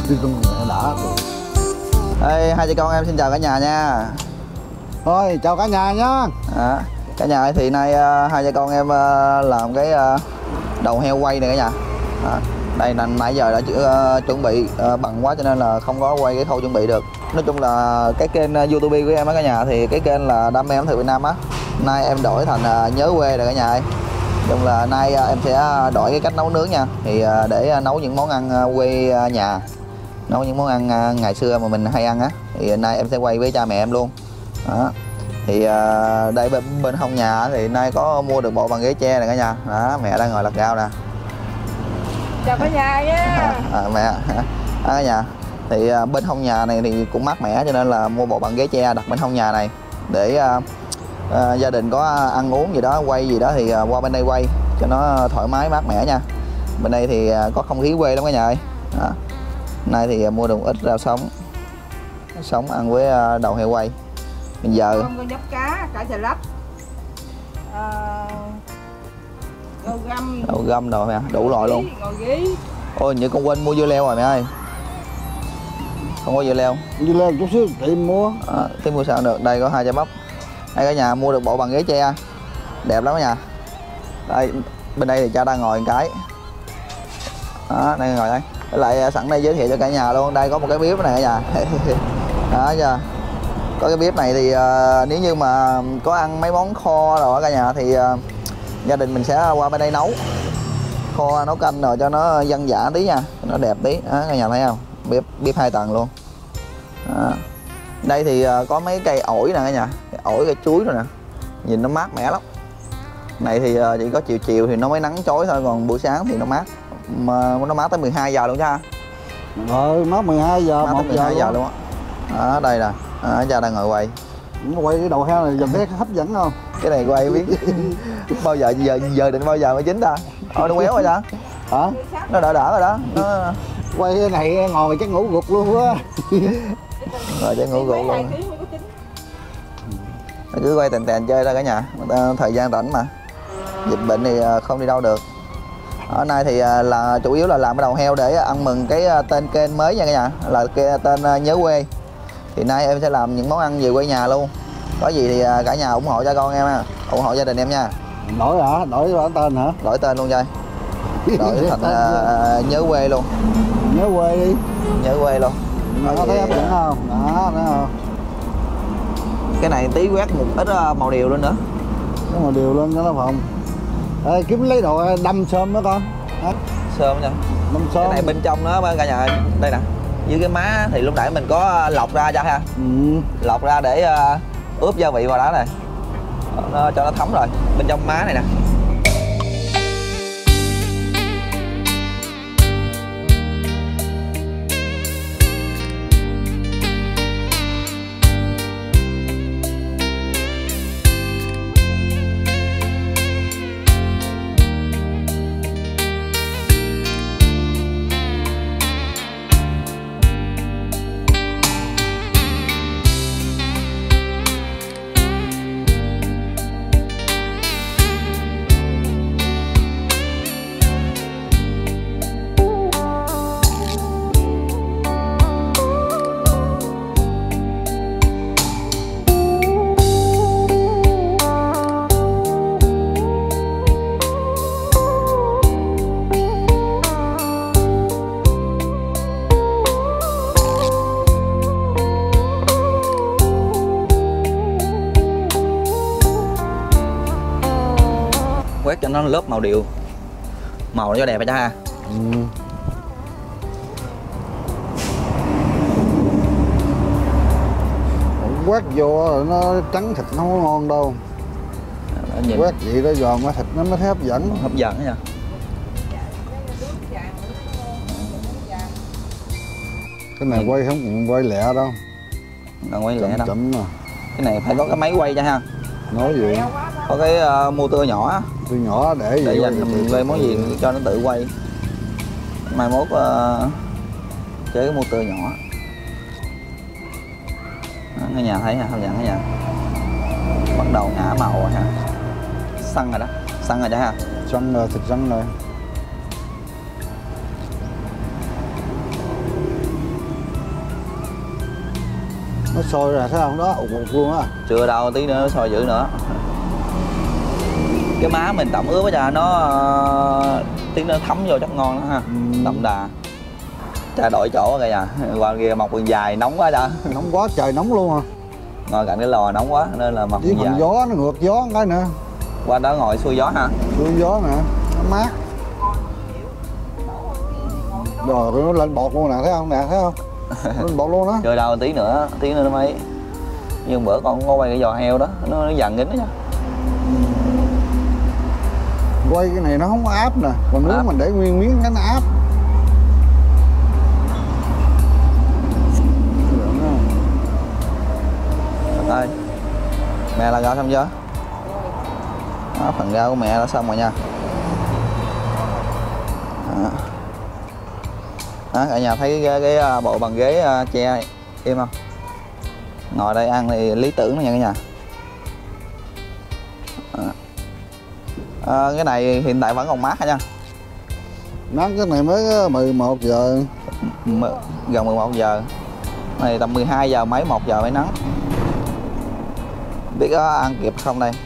đã rồi. Ê, hai chị con em xin chào cả nhà nha. Thôi chào cả nhà nhá. Cả nhà ơi, thì nay hai cha con em làm cái đầu heo quay này cả nhà. Đây là nãy giờ đã chuẩn bị bằng quá cho nên là không có quay cái khâu chuẩn bị được. Nói chung là cái kênh YouTube của em á cả nhà, thì cái kênh là Đam mê ẩm thực Việt Nam á. Nay em đổi thành nhớ quê rồi cả nhà ơi. Chung là nay em sẽ đổi cái cách nấu nướng nha. Thì để nấu những món ăn quê nhà, nấu những món ăn ngày xưa mà mình hay ăn á. Thì nay em sẽ quay với cha mẹ em luôn. Đó. Thì đây bên hông nhà thì nay có mua được bộ bàn ghế tre này cả nhà. Đó, mẹ đang ngồi lặt rau nè. Chào cả nhà nha. Mẹ cả nhà. Thì bên hông nhà này thì cũng mát mẻ cho nên là mua bộ bàn ghế tre đặt bên hông nhà này để gia đình có ăn uống gì đó, quay gì đó thì qua bên đây quay cho nó thoải mái mát mẻ nha. Bên đây thì có không khí quê lắm cả nhà ơi. Đó. Nay thì mua được một ít rau sống ăn với đầu heo quay. Bây giờ con nhóc cá, cả xà lách, đậu găm rồi mẹ, đủ loại luôn. Ôi như con quên mua dưa leo rồi mẹ ơi. Không có dưa leo. Dưa leo chút xíu tìm mua. Tìm mua sao được. Đây có hai trái bắp. Đây cả nhà mua được bộ bàn ghế tre đẹp lắm cả nhà. Đây bên đây thì cha đang ngồi một cái. Đó, đây ngồi đây. Với lại sẵn đây giới thiệu cho cả nhà luôn. Đây có một cái bếp này cả nhà. Đó chưa? Có cái bếp này thì nếu như mà có ăn mấy món kho rồi cả nhà thì gia đình mình sẽ qua bên đây nấu kho, nấu canh rồi cho nó dân dã tí nha, cho nó đẹp tí. Đó, cả nhà thấy không? Bếp 2 tầng luôn. Đó. Đây thì có mấy cây ổi nè cả nhà, cây ổi, cây chuối rồi nè, nhìn nó mát mẻ lắm. Này thì chỉ có chiều thì nó mới nắng chói thôi, còn buổi sáng thì nó mát, mà nó mát tới 12 giờ luôn cha. Mát 12 giờ, mát tới 12 giờ luôn á. Đó, đây nè. Cha đang ngồi quay. Quay cái đầu heo này dần thấy hấp dẫn không? Cái này quay biết bao giờ định bao giờ mới chín ta? Nó quéo rồi ta? Hả? Nó đỡ rồi đó. Nó... Quay cái này ngồi chắc ngủ gục luôn á. Rồi chắc ngủ gục luôn. Nó cứ quay tèn chơi ra cả nhà. Thời gian rảnh mà. Dịch bệnh thì không đi đâu được. Ở nay thì là chủ yếu là làm cái đầu heo để ăn mừng cái tên kênh mới nha cả nhà, là cái tên Nhớ Quê. Thì nay em sẽ làm những món ăn về quê nhà luôn. Có gì thì cả nhà ủng hộ cho con em ha, ủng hộ gia đình em nha. Đổi hả? Đổi tên hả? Đổi tên luôn chơi. Đổi thành Nhớ Quê luôn. Nhớ quê đi. Nhớ Quê luôn. Nó thấy hấp dẫn không? Đó, thấy không? Cái này tí quét một ít màu điều lên nữa. Cái màu điều lên cho nó phòng. Ê, kiếm lấy đồ đâm sơm đó con. Sơm nha. Đâm sơm. Cái này bên trong nó cả nhà, đây nè. Dưới cái má thì lúc nãy mình có lọc ra cho ha. Lọc ra để ướp gia vị vào đó này. Cho nó thấm rồi. Bên trong má này nè. Quét cho nó lớp màu điều, màu nó cho đẹp vậy cha ha. Quét vô rồi nó trắng thịt nó không ngon đâu. Quét vậy đó giòn quá thịt nó mới thấy hấp dẫn. Hấp dẫn đó nha. Cái này quay không còn quay lẹ đâu. Còn quay lẹ đâu. Chậm mà. Cái này phải có cái máy quay cho ha. Nói gì? Có cái motor nhỏ á. Tôi nhỏ để dành mình quay món gì cho nó tự quay. Mai mốt chế cái motor nhỏ. Đó, cả nhà thấy ha, hấp dẫn cả nhà. Bắt đầu ngả màu rồi ha. Săn rồi đó, săn rồi đó ha. Săn rồi, thịt săn rồi. Nó sôi ra thấy không đó, ụt luôn á. Chưa đâu, tí nữa nó sôi dữ nữa. Cái má mình tẩm ướp á cha, nó tí nó thấm vô chắc ngon đó ha. Đậm đà. Cha đổi chỗ kìa nhà, qua kia mọc quần dài nóng quá cha. Nóng quá, trời nóng luôn à. Ngồi cạnh cái lò nóng quá nên là mọc với quần dài. gió nó ngược gió cái nữa. Qua đó ngồi xuôi gió ha. Xuôi gió nè, nó mát. Rồi nó lên bọt luôn nè, thấy không nè, thấy không? Lên bọt luôn đó. Chơi đâu tí nữa nó mới. Nhưng bữa con quay cái giò heo đó, nó dằn kính đó nha. Quay cái này nó không có áp nè, còn nếu áp. mình để nguyên miếng cái nó áp. Đây. Mẹ làm rau xong chưa? Đó, phần rau của mẹ đã xong rồi nha. Đó, cả nhà thấy cái bộ bàn ghế tre im không? Ngồi đây ăn thì lý tưởng nha cả nhà. Cái này hiện tại vẫn còn mát hả nha? Mát, cái này mới 11 giờ. Gần 11 giờ. Này tầm 12 giờ mấy 1 giờ mới nắng. Biết có ăn kịp không đây?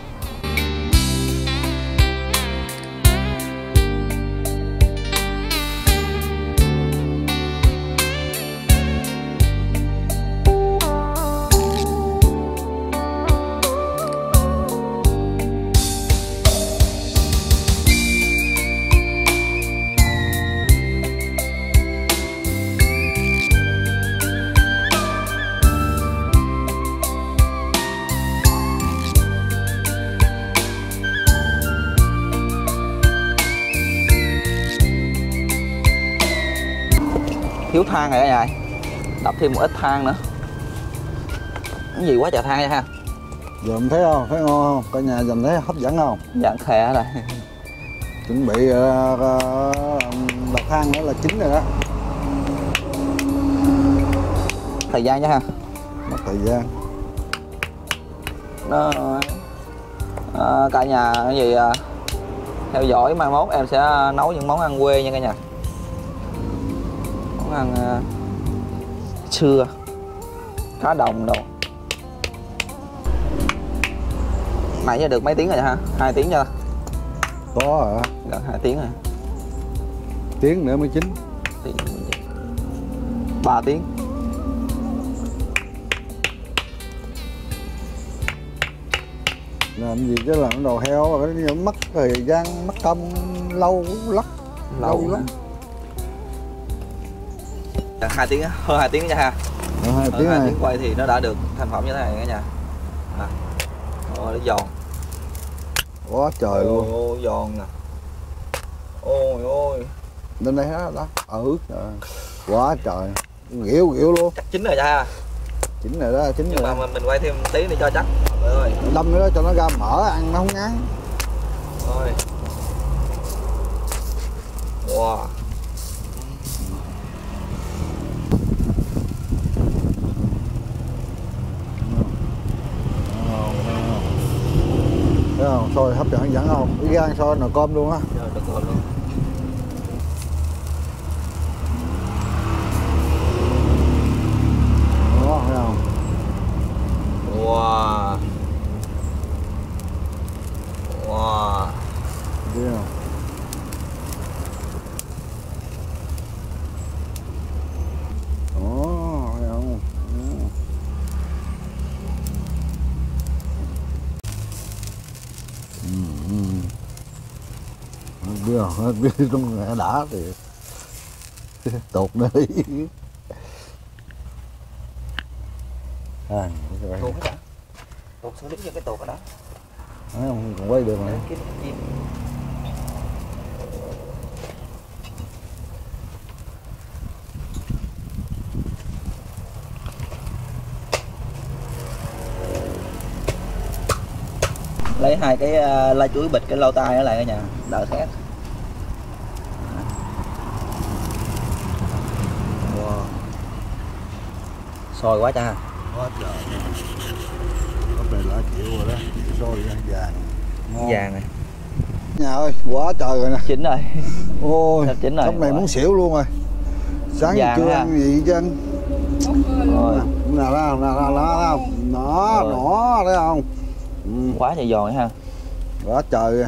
Thiếu than rồi cả nhà, đập thêm một ít than nữa. Cái gì quá trời than nha ha. Dòm thấy không, thấy ngon không? Cả nhà dòm thấy hấp dẫn không? Dặn khè rồi. Chuẩn bị đặt than nữa là chín rồi đó. Thời gian nha ha. Mất thời gian. Nó cả nhà cái gì theo dõi, mai mốt em sẽ nấu những món ăn quê nha cả nhà. Món ăn xưa, cá đồng đồ. Nãy giờ được mấy tiếng rồi ha? 2 tiếng chưa? Có hả? Gần 2 tiếng rồi. Tiếng nữa mới chín. 3 tiếng. Làm gì chứ làm đồ heo mà cái mất thời gian, mất công lâu lắm. Lâu lắm. 2 tiếng, hơn 2 tiếng nha ha. Hơn 2 tiếng, 2 tiếng quay thì nó đã được thành phẩm như thế này cả nhà. Nó giòn. Quá trời luôn. Ôi giòn nè. Ôi ôi. Lên đây đó. Trời. Quá trời. Nghỉu luôn. Chắc chín rồi cha. Chín rồi đó, chín nhưng rồi. mà mình quay thêm tí để cho chắc. Trời ơi. Đâm nữa cho nó ra mỡ ăn nó không ngán. Thôi. Wow. Thấy không? Xôi hấp dẫn không? Cái gan xôi nồi cơm luôn á. Được rồi luôn. Đó, thấy không? Wow. Wow. Thấy không? Ồ, thấy không? Hết biết trong đã thì tột nơi. Tuột cái đã. Tuột xuống đứng cho cái tuột cái đó. Thấy không? Còn quay được mà. Lấy 2 cái lá chuối bịch cái lau tay nó lại cả nhà, đỡ khét. Wow. Sôi quá cha. Quá trời. Cái này là chịu rồi đó, xôi vàng. Vàng này. Nhà ơi, quá trời rồi nè. Chín rồi. Ôi, chín rồi. lúc này muốn xỉu luôn rồi. Sáng vàng chưa ha. ăn gì chứ anh. Rồi. nè đó nó thấy không? Quá trời giòn ha. Quá trời.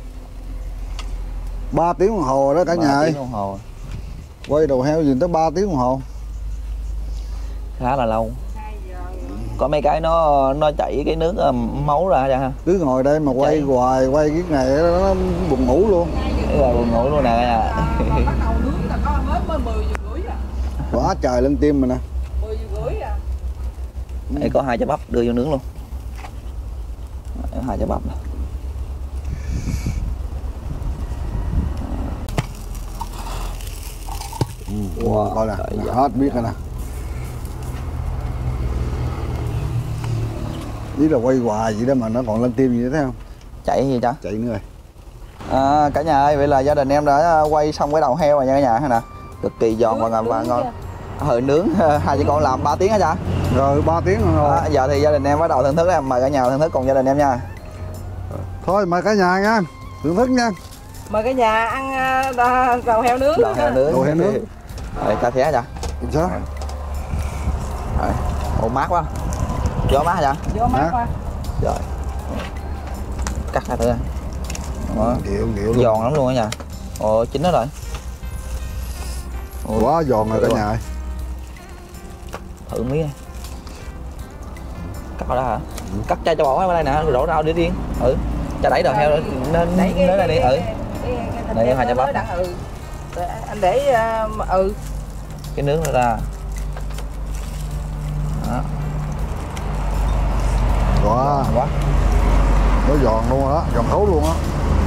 3 tiếng đồng hồ đó cả nhà ơi. 3 tiếng đồng hồ. Quay đầu heo gì tới 3 tiếng đồng hồ. Khá là lâu. Có mấy cái nó chảy cái nước máu ra ha. Cứ ngồi đây mà quay hoài, quay cái ngày nó buồn ngủ luôn. Là buồn ngủ luôn nè cả nhà. Bắt đầu nướng là có mới 10 giờ rưỡi à. Quá trời lên tim mình nè. 10 giờ rưỡi à. Đây có 2 trái bắp đưa vô nướng luôn. 2 trái bắp nè. Wow, coi nè, hết biết rồi nè. Ý là quay hoài vậy đó mà nó còn lên tim gì đó thấy không? Chạy gì cha? Chạy nữa rồi. Cả nhà ơi, vậy là gia đình em đã quay xong cái đầu heo rồi nha cả nhà ha nè. Cực kỳ giòn và ngon. Hơi nướng, 2 chị con làm 3 tiếng hả cha? Rồi 3 tiếng rồi. Giờ thì gia đình em bắt đầu thưởng thức em, mời cả nhà thưởng thức cùng gia đình em nha. Thôi mời cả nhà nha, thưởng thức nha. Mời cả nhà ăn đầu heo nướng. Đầu heo nướng. Đầu heo nướng. Rồi ta xé cha. Sao? Rồi. Ồ mát quá. Gió mát hả cha? Vô mát qua. Rồi. Cắt ra thử nha. Đó. Điệu Giòn lắm luôn cả nhà. Ồ chín nó rồi. Quá giòn rồi cả nhà ơi. Thử miếng. Cắt vào đó hả? Cắt cho bò qua đây nè, rồi đổ rau để riêng. Cha đẩy đầu heo nên đây đi. Đây có 2 trái bắp. Anh để Cái nướng nó ra. Đó. Quá. Quá. Nó giòn luôn rồi đó, giòn thấu luôn á.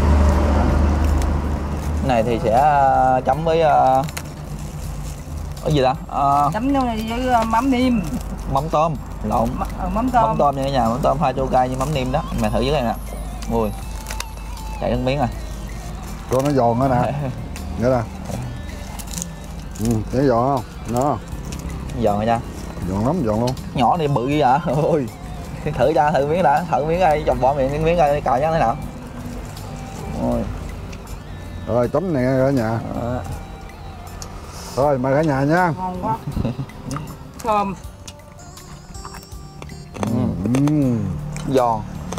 Cái này thì sẽ chấm với cái gì ta? chấm với mắm niêm. Mắm tôm lộn. Mắm tôm. Mắm tôm nha cả nhà, mắm tôm pha chua cay như mắm niêm đó. Mày thử dưới đây nè. Ui. Chạy nước miếng rồi. Cho nó giòn đó nè. Nhớ nè. Thấy giòn không? Nó. Giòn rồi nha. Giòn lắm, giòn luôn. Nhỏ này bự vậy hả? Ôi. Thử cha, thử miếng đã, thử miếng đây, chồng bỏ miệng miếng đây cào nhá thế nào. Ôi. Rồi chấm nè cả nhà. Rồi mời cả nhà nha. Ngon quá. Thơm. Giòn.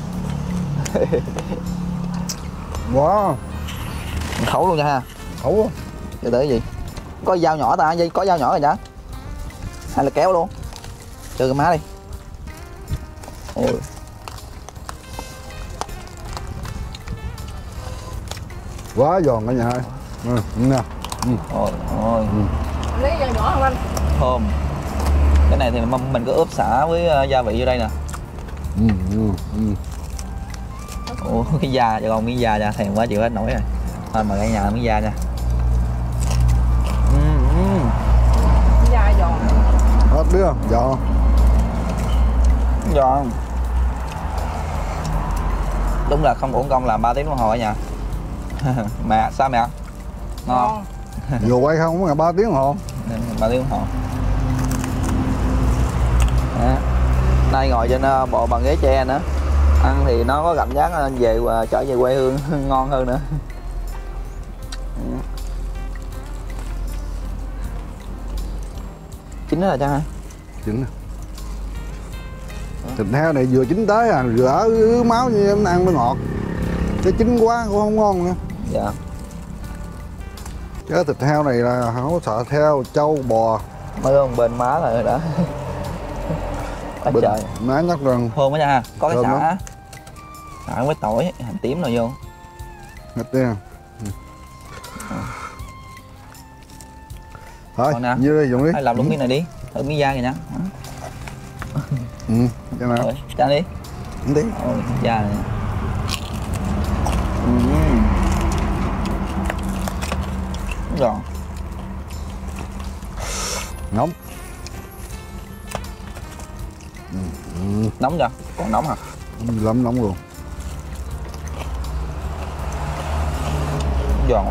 Quá. Khẩu luôn nha ha. Khẩu luôn. Để tới cái gì? Có dao nhỏ ta, có dao nhỏ rồi nhá. Hay là kéo luôn. Chơi cái má đi. Ôi. Quá giòn cả nhà ơi. Nè. Ôi. Lấy dao nhỏ không anh? Thơm. Cái này thì mình cứ ướp xả với gia vị vô đây nè. Ủa cái da, cho con miếng da nha, thèm quá chịu hết nổi rồi. Thôi mời cả nhà miếng da nha. Da giòn. Hết biết không? Giòn. Giòn. Đúng là không uổng công làm 3 tiếng đồng hồ ở nhà. Mẹ sao mẹ? Ngon. Vừa quay không có 3 tiếng đồng hồ. 3 tiếng đồng hồ. Đó. Nay ngồi trên bộ bằng ghế tre nữa. Ăn thì nó có cảm giác về trở về quê hương ngon hơn nữa. Chín đó là cha hả? Chín nè. Thịt heo này vừa chín tới vừa ứ máu như em ăn mới ngọt. Cái chín quá cũng không ngon nữa. Dạ. Cái thịt heo này là không có sợ theo trâu bò. Mới không bên má rồi đó. Quá trời. Má nhắc rằng Thơm quá nha. Có cái thơm xả. Xả với tỏi, hành tím rồi vô. hết tiền. Thôi, như đây dùng đi. Hay làm luôn miếng này đi. Thử miếng da kìa nha. Cái nào? Cho đi. Đi. Ôi, da này. Giòn. Nóng. Nóng chưa? Còn nóng hả? Lắm nóng luôn. Giòn.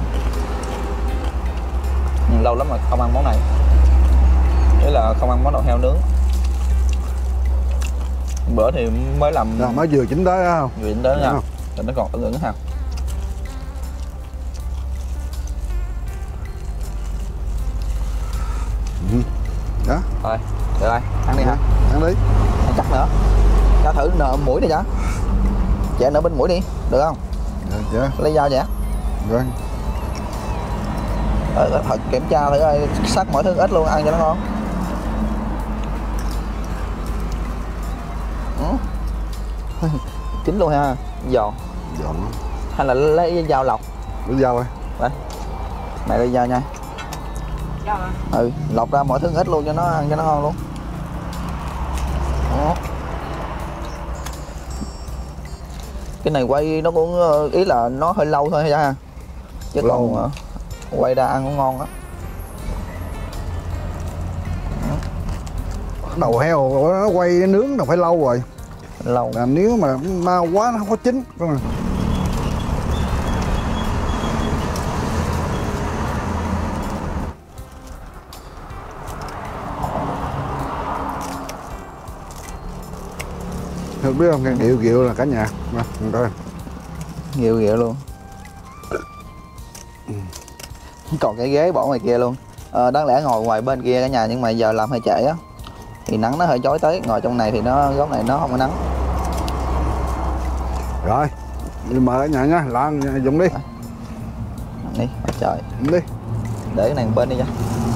Lâu lắm rồi không ăn món này. Đấy là không ăn món đầu heo nướng. Bữa thì mới làm. Rồi, mới vừa chín tới không? Vừa chín tới nha. Rồi nó còn ẩn ẩn ha. Đó. Rồi, được rồi, ăn đi hả? ăn đi. Chắc nữa. Cho thử nợ mũi đi cho. Chẻ nửa bên mũi đi, được không? Dạ. Lấy dao chẻ. Vâng. Thật kiểm tra thử coi sắc mỗi thứ ít luôn, ăn cho nó ngon. Chín luôn ha, giòn. Giòn. Hay là lấy dao lọc? Lấy dao ơi. Đây. Mẹ lấy dao nha. Dao hả? Ừ, lọc ra mọi thứ ít luôn cho nó ăn cho nó ngon luôn. Đó. Cái này quay nó cũng ý là nó hơi lâu thôi ha. Chứ lâu. còn quay ra ăn cũng ngon á. Đầu heo nó quay nướng là phải lâu rồi. Lâu. Là nếu mà mau quá nó không có chín. Không biết không, cái hiệu là cả nhà. Nè, coi. Nghịu luôn. Còn cái ghế bỏ ngoài kia luôn. Đáng lẽ ngồi ngoài bên kia cả nhà, nhưng mà giờ làm hơi trễ á thì nắng nó hơi chói tới, ngồi trong này thì nó góc này nó không có nắng. Rồi, mời cả nhà nha, làm dùng đi. Đi, trời. Đi. Để cái này bên đi nha.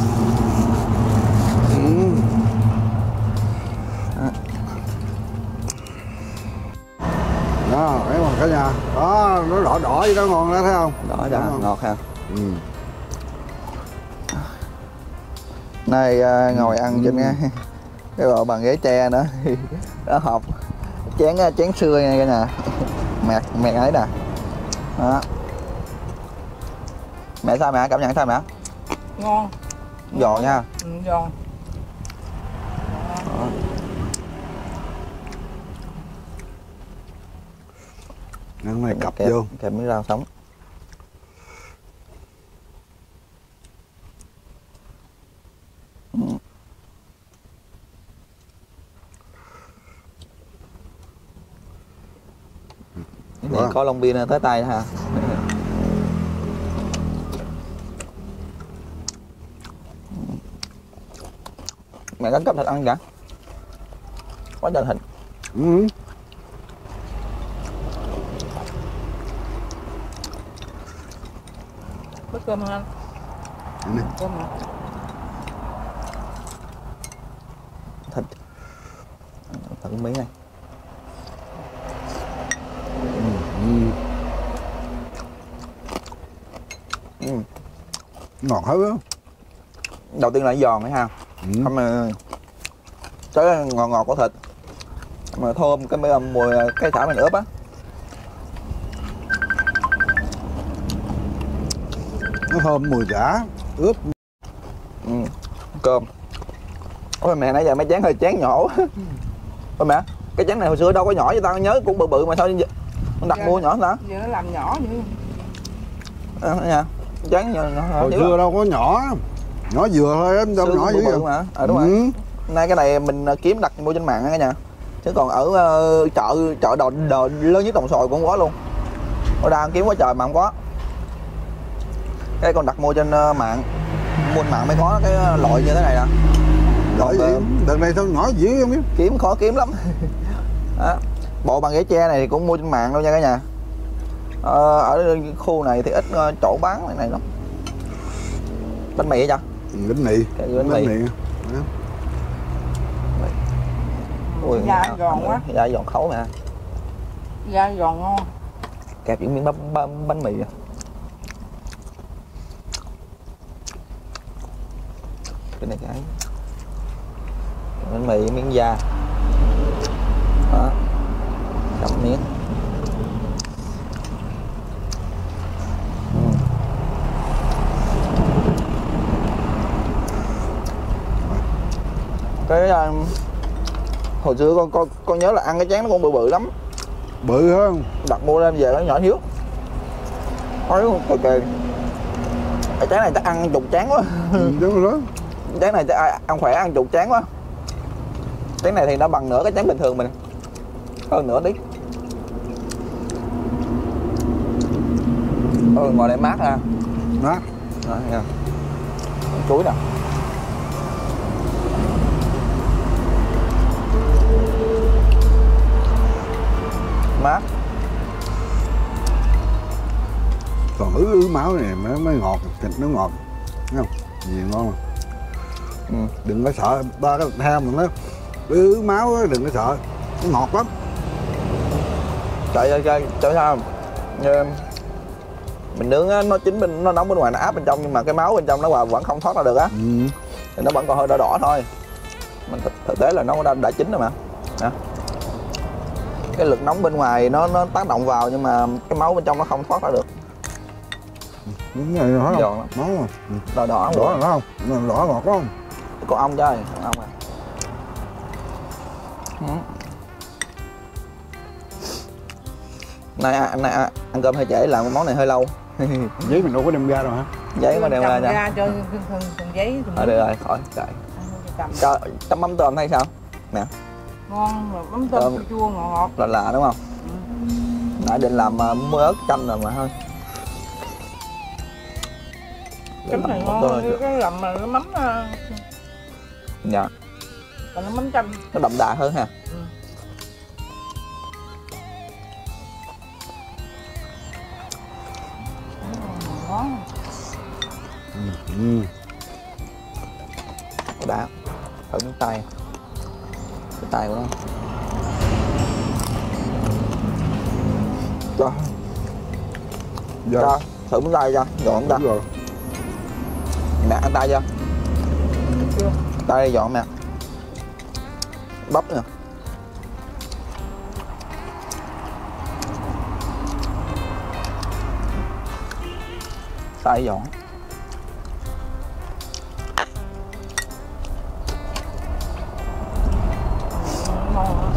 Đó, thấy không cả nhà. Đó, nó đỏ đỏ vậy đó, ngon đó thấy không? Đỏ ra ngọt ha. Nay ngồi ăn trên cái bộ bàn ghế tre nữa. Đó hộp chén xưa nha cả nhà. Mẹ ấy nè. Đó. Mẹ sao mẹ? Cảm nhận sao mẹ? Ngon. Giòn nha. Giòn. Ăn này cặp kẹp, vô. Kẹp miếng rau sống. Cái này có lông pin tới tay ha. Mẹ cắt cắp thịt ăn cả. Quá trời thịt. Bớt cơm không anh? Cơm hả? Thịt. Thử miếng này. Ngọt hết á. Đầu tiên là giòn đấy ha. Không mà cái ngọt ngọt của thịt mà thơm cái mùi cái thảo mình ướp á. Nó thơm mùi chả ướp. Cơm. Ôi mẹ nãy giờ mấy chén hơi chén nhỏ. Ôi mẹ, cái chén này hồi xưa đâu có nhỏ, với tao nhớ cũng bự bự mà sao đặt mua nhỏ hả? Giờ nó làm nhỏ vậy. Nha. Chén nhỏ. Hồi xưa đâu có nhỏ. Nhỏ vừa thôi, đâu nhỏ dữ vậy. Mà. Đúng rồi. Nay cái này mình kiếm đặt mua trên mạng cả nhà. Chứ còn ở chợ đồ lớn nhất Đồng Xoài cũng không có luôn. Ở đang kiếm quá trời mà không có. Cái còn đặt mua trên mạng. Mua trên mạng mới có cái loại như thế này nè. Loại gì? Đợt này sao nhỏ dữ không biết. Kiếm khó kiếm lắm. Đó. Bộ bàn ghế tre này thì cũng mua trên mạng đâu nha cả nhà. Ở khu này thì ít chỗ bán này lắm. Bánh mì vậy? Bánh mì. Bánh mì. Ui, da giòn quá. Da giòn khấu nè. Da giòn ngon. Kẹp những miếng bánh mì. Cái này cái bánh mì miếng da. Đó. Cầm miếng. Cái hồi xưa con nhớ là ăn cái chén nó cũng bự bự lắm. Bự hơn. Đặt mua lên về nó nhỏ xíu. Ôi cực kỳ. Cái chén này chắc ăn chục chén quá. Đúng rồi. Chén này chắc ăn khỏe ăn chục chén quá. Chén này thì nó bằng nửa cái chén bình thường mình. Hơn nửa tí. Ngồi đây mát ha. Mát. Đó, nha. Chuối nè. mát. Còn ứ máu này mới ngọt, thịt nó ngọt, thấy không? Gì ngon mà. Đừng có sợ, ba cái ham mà nó ứ máu đó, đừng có sợ, nó ngọt lắm. Trời sao mình nướng á, nó chín bên, nó nóng bên ngoài, nó áp bên trong, nhưng mà cái máu bên trong nó vẫn không thoát ra được á. Thì nó vẫn còn hơi đỏ đỏ thôi. Mình thực tế là nó đã chín rồi mà. Nè. Cái lực nóng bên ngoài nó tác động vào, nhưng mà cái máu bên trong nó không thoát ra được. Cái này nó không? Giòn lắm. Máu mà. Đỏ đỏ Đỏ là không? Đỏ ngọt không? Con ong chơi, con ong à. Nay ăn cơm hơi trễ, làm món này hơi lâu. Giấy mình đâu có đem ra đâu hả? Giấy có đem ra nha. Ra cho thùng giấy. Được rồi, khỏi trời. Chấm mắm tôm hay sao? Nè. Ngon mà mắm tôm chua ngọt ngọt. Là đúng không? Nãy định làm muối ớt chanh rồi mà thôi. Cái này ngon, cái làm mà nó mắm. Dạ. Còn nó mắm chanh. Nó đậm đà hơn ha. Ngon. Đã. Thử miếng tay. Cái tay của nó. Cho. Dạ. Cho. Thử miếng tay cho. Dọn ta. Rồi. Mẹ ăn tay chưa? Chưa. Tay dọn nè. Bắp nè. Tay dọn. Ngon.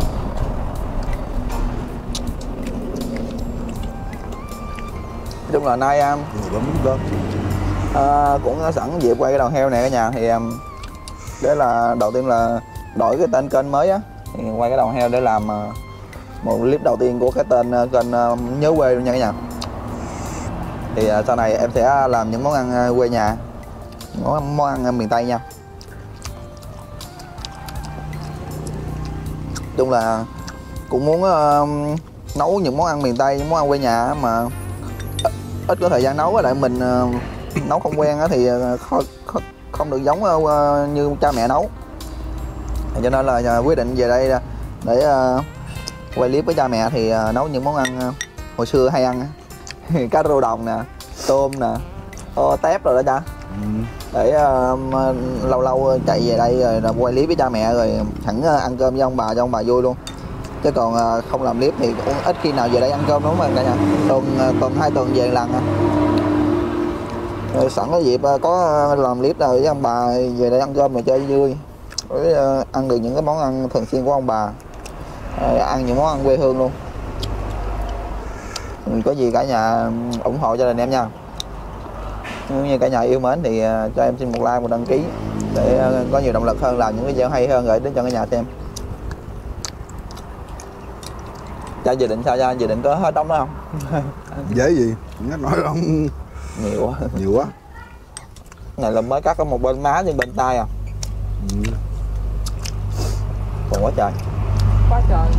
Nói chung là nay cũng sẵn dịp quay cái đầu heo này cả nhà, thì để là đầu tiên là đổi cái tên kênh mới á, thì quay cái đầu heo để làm một clip đầu tiên của cái tên kênh nhớ quê luôn nha cả nhà. Thì sau này em sẽ làm những món ăn quê nhà, món ăn miền Tây nha. Nói chung là cũng muốn nấu những món ăn miền Tây, những món ăn quê nhà mà ít có thời gian nấu, tại mình nấu không quen thì không được giống như cha mẹ nấu, cho nên là quyết định về đây để quay clip với cha mẹ, thì nấu những món ăn hồi xưa hay ăn. Cá rô đồng nè, tôm nè, tép rồi đó cha. Để lâu lâu chạy về đây rồi quay clip với cha mẹ, rồi thẳng ăn cơm với ông bà cho ông bà vui luôn. Chứ còn không làm clip thì cũng ít khi nào về đây ăn cơm, đúng không cả nhà? Tuần 2 tuần về lần à. Rồi sẵn cái dịp có làm clip rồi với ông bà về đây ăn cơm rồi chơi vui, với ăn được những cái món ăn thường xuyên của ông bà, ăn những món ăn quê hương luôn. Có gì cả nhà ủng hộ gia đình em nha. Nếu như cả nhà yêu mến thì cho em xin một like, một đăng ký để có nhiều động lực hơn, làm những video hay hơn gửi đến cho cả nhà xem. Cha dự định sao cha? Dự định có hết đóng đó không? Dễ gì, nó nói không Nhiều quá. nhiều quá. Này là mới cắt có một bên má nhưng bên tay à. Còn quá trời. Quá trời.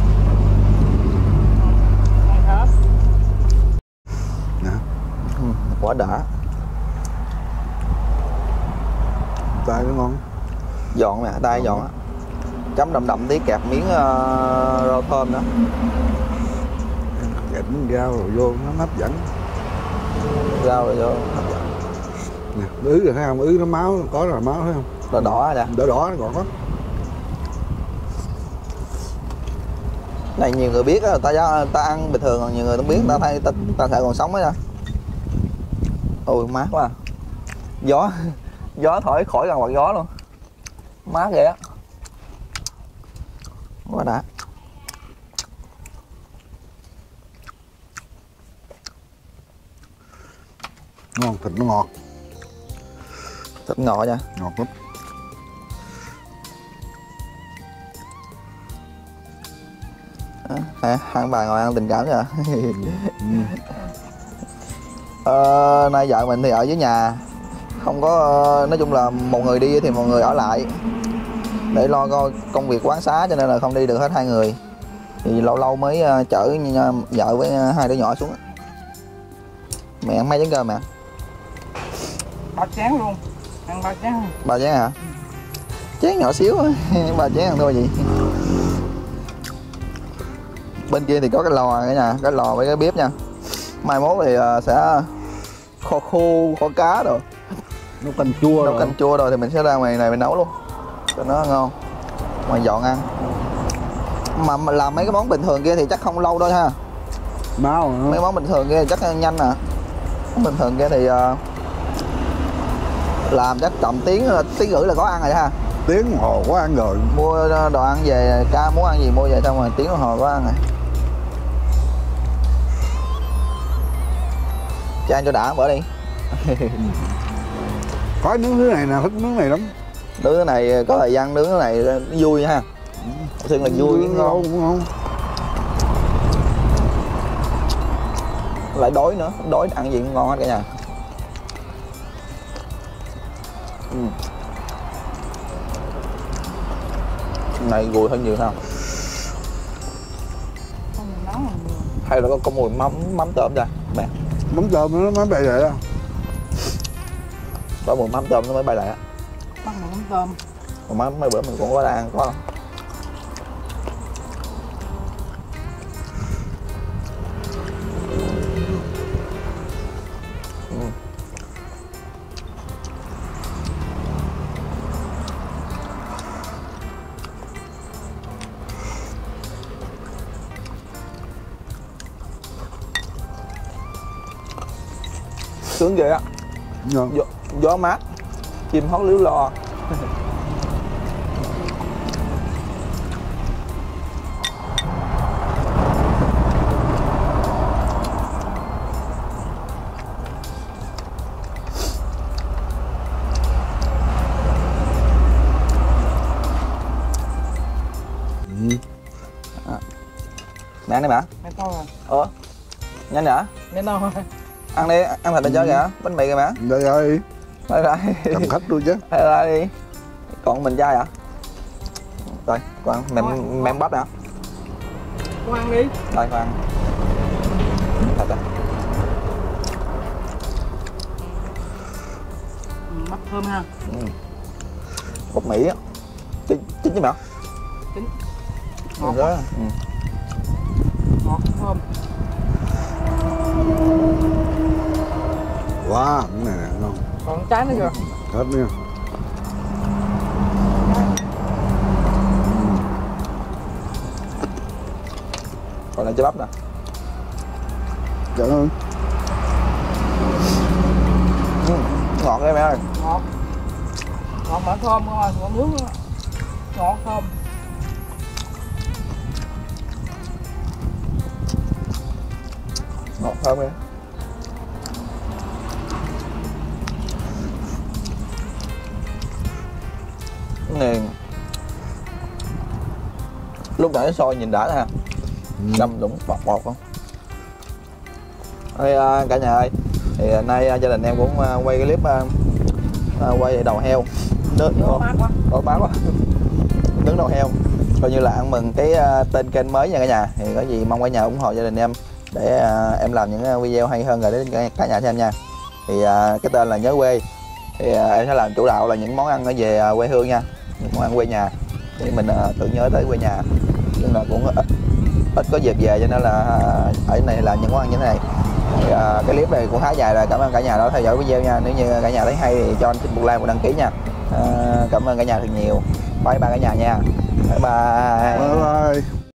Ngon hết. Nè. Quá đã. Tay nó ngon. Giòn nè, tay giòn á. Chấm đậm đậm tí, kẹp miếng rau thơm nữa. Kẹp miếng rau rồi vô nó hấp dẫn. Rau rồi vô. Nè, ứ rồi thấy không? Ứ nó máu, có là máu thấy không? Là đỏ ra. Đỏ đỏ nó còn có. Này nhiều người biết á, ta ăn bình thường, còn nhiều người không biết, ta sẽ còn sống ấy nha. Ôi mát quá à. Gió thổi khỏi gần quạt gió luôn. Mát ghê á. Quá đã. Ngon, thịt nó ngọt. Thịt ngọt nha. Ngọt lắm. Hai bà ngồi ăn tình cảm vậy. Nay vợ mình thì ở dưới nhà, không có, nói chung là một người đi thì một người ở lại để lo công việc quán xá, cho nên là không đi được hết hai người. thì lâu lâu mới chở vợ với hai đứa nhỏ xuống. Mẹ ăn mấy chén cơm mẹ? 3 chén luôn, ăn 3 chén. 3 chén hả? Chén nhỏ xíu 3 chén ăn thôi gì. Bên kia thì có cái lò cả nhà, cái lò với cái bếp nha. Mai mốt thì sẽ kho khô, kho cá rồi, Nấu canh chua nấu rồi. canh chua rồi thì mình sẽ ra ngoài này mình nấu luôn cho nó ngon, ngoài dọn ăn. Mà làm mấy cái món bình thường kia thì chắc không lâu đâu ha. Máu nữa. Mấy món bình thường kia thì chắc nhanh à. Món bình thường kia thì làm chắc tầm tiếng rưỡi là có ăn rồi ha. Tiếng đồng hồ có ăn rồi. Mua đồ ăn về, ca muốn ăn gì mua về xong rồi tiếng đồng hồ có ăn rồi. Cho ăn cho đã bữa đi. Có nướng thứ này nè, thích nướng này lắm. Nướng cái này có thời gian nướng cái này nó vui ha. Thường là vui Nướng ngon. cũng ngon. Lại đói nữa, đói ăn gì cũng ngon hết cả nhà. Này gùi hơn nhiều ha. Không mình nấu mà nhiều. Hay là có mùi mắm tôm ra mẹ. Mắm tôm nó mới bày vậy á. Có mùi mắm tôm nó mới bay lại á. Bắt một mắm tôm. Còn mấy bữa mình cũng có ăn có không? Sướng ghê á. Ngon. Gió mát, chim hót líu lo. Mẹ ăn đi mẹ. Mẹ to rồi. Nhanh hả? Mẹ to rồi. Ăn đi, ăn thịt lên cho kìa, bánh mì kìa mẹ. Đây ơi, Đây ra. cầm khách luôn chứ. Đây ra đi. Còn mình trai hả? Rồi, con ăn, mẹ bắp nè. Con ăn đi. Đây con ăn. Thịt đây. Bắp thơm ha. Bột Mỹ á. Chín chứ mẹ? Chín. Ngọt Đó. quá. Ngọt thơm. Wow, cái này nè, ngon. Còn trái nữa kìa. Hết nha. Còn lại trái bắp nè. Trời ơi. Ngọt đấy mẹ ơi. Ngọt. Ngọt mà thơm rồi, ngọt nước nữa. Ngọt thơm. Ngọt thơm kìa. Cái này lúc nãy soi nhìn đã ha. Đâm đúng bọt bọt không? Ê, cả nhà ơi, thì nay gia đình em cũng quay cái clip quay đầu heo nướng có bán quá nướng đầu heo, coi như là ăn mừng cái tên kênh mới nha cả nhà. Thì có gì mong cả nhà ủng hộ gia đình em để em làm những video hay hơn rồi đến cả nhà xem nha. Thì cái tên là Nhớ Quê, thì em sẽ làm chủ đạo là những món ăn ở về quê hương nha, những món ăn quê nhà để mình tưởng nhớ tới quê nhà, nhưng là cũng ít có dịp về cho nên là ở này là những món ăn như thế này. Thì, cái clip này cũng khá dài rồi, cảm ơn cả nhà đã theo dõi video nha. Nếu như cả nhà thấy hay thì cho anh xin một like và đăng ký nha. Cảm ơn cả nhà thật nhiều, bye bye cả nhà nha, bye bye. Bye bye.